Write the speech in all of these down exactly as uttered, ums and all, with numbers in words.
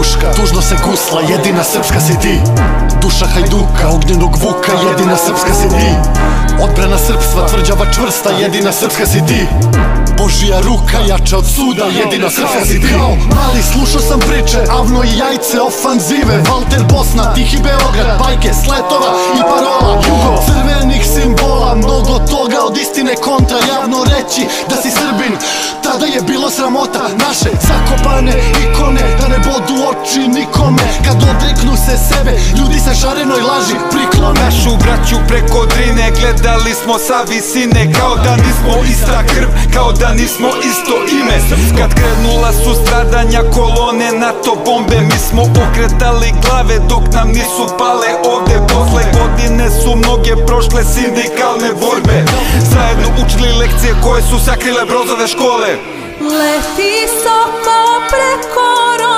puška, tužno se gusla, jedina srpska si ti. Duša hajduka, ognjenog vuka, jedina srpska si ti. Odbrana srpstva, tvrđava čvrsta, jedina srpska si ti. Božija ruka, jača od suda, jedina srpska si ti. Kao mali slušao sam priče, Avno i Jajce, ofanzive, Valter Bosna, Tihi Beograd, bajke, sletova i parola, jugo crvenih simbola, mnogo toga od istine kontra, javno reći da si Srbin, tada je bilo sramota. Naše zakopane ikone, da ne bodu oči nikome, kad odreknu se sebe, ljudi sa šarenoj laži priklone. Našu braću preko Drine gledali smo sa visine, kao da nismo ista krv, kao da nismo isto ime. Kad krenula su stradanja kolone, NATO bombe, mi smo okretali glave dok nam nisu pale ovde. Posle godine su mnoge prošle sindikalne borbe, zajedno učili lekcije koje su sakrile brozove škole. Leti soko preko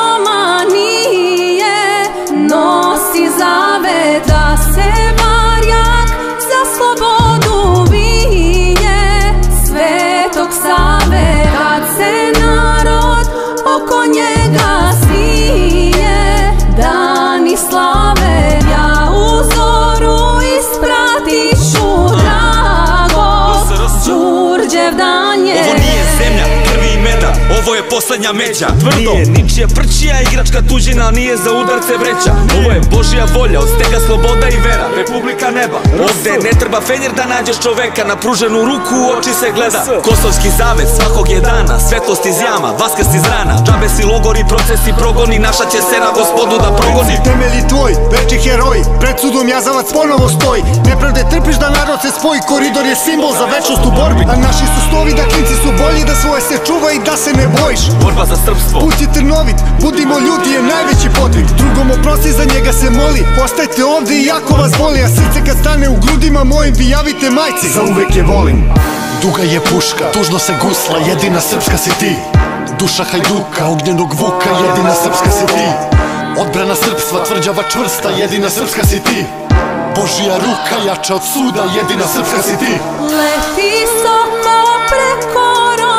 Romanije, nosi zave da se barjak za slobodu vije, Svetog Save, kad se narod oko njega smije, dani slave, ja u zoru ispratišu drago, Đurđev dan je. Ovo nije zemlja krvi i meda, ovo je poslednja međa. Nije ničija prčija igračka tuđina, nije za udarce vreća. Ovo je Božja volja, od stega sloboda i vera, republika neba. Ovde ne treba fenjer da nađeš čoveka, na pruženu ruku u oči se gleda. Kosovski zavez svakog je dana, svetlost iz jama, vaskrs iz rana. Džabe si logori, procesi, progoni, naša će sera gospodu da progoni. Temelji tvoj, veći heroj, pred sudom jazavac ponovo stoji. Nepravde trpiš da narod se spoji, koridor je simbol za večnost u borbi. A naši su stovi da klinci su bolji, da svoje se čuva i da se ne bojiš. Borba za srpstvo, put je trnovit, budimo ljudi je najveći podvig. Drugom oprosti, za njega se moli, ostajte ovde i jako vas boli. A srce kad stane u grudima mojim, vi javite majci, za uvek je volim. Duga je puška, tužno se gusla, jedina srpska si ti. Duša hajduka, ognjenog vuka, jedina srpska si ti. Odbrana srpstva, tvrđava čvrsta, jedina srpska si ti. Božija ruka, jača od suda, jedina srpska si ti. Leti soko preko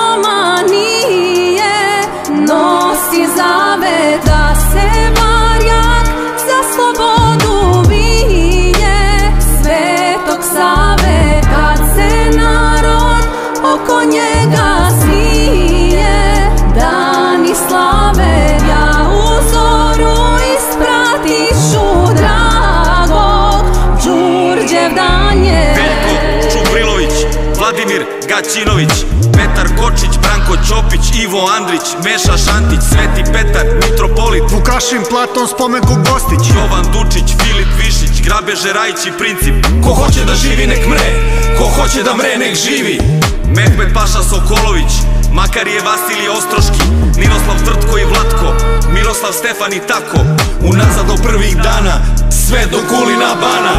Romanije, nosi zave da se barjak za slobodu vije, Svetog Save, kad se narod oko njega smije, dani slave, ja u zoru ispratišu dragog, Đurđev dan je. Veljko Čubrilović, Vladimir Gaćinović, Petar Kočić, Branko Ćopić, Ivo Andrić, Meša Šantić, Sveti Petar, Mitropolit, Vukašin, Platon, Spomenko Gostić, Jovan Dučić, Filip Višić, Grabeže Rajić i Princip. Ko hoće da živi nek mre, ko hoće da mre nek živi. Mehmet Paša Sokolović, Makarije Vasilije Ostroški, Ninoslav Tvrtko i Vlatko, Miroslav Stefan i tako, unazad do prvih dana, sve do Kulina Bana.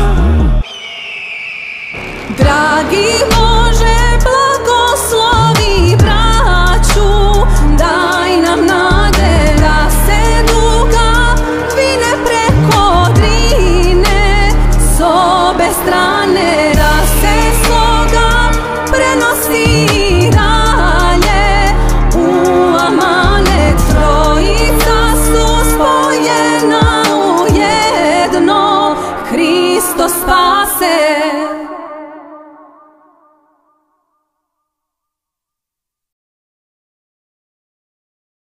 Dragi Bože, blagoslovi braću, daj nam nade da se duga vine preko Drine, s obe strane da se sloga prenosi dalje, u amanet trojica su spojena u jedno, Hristos pa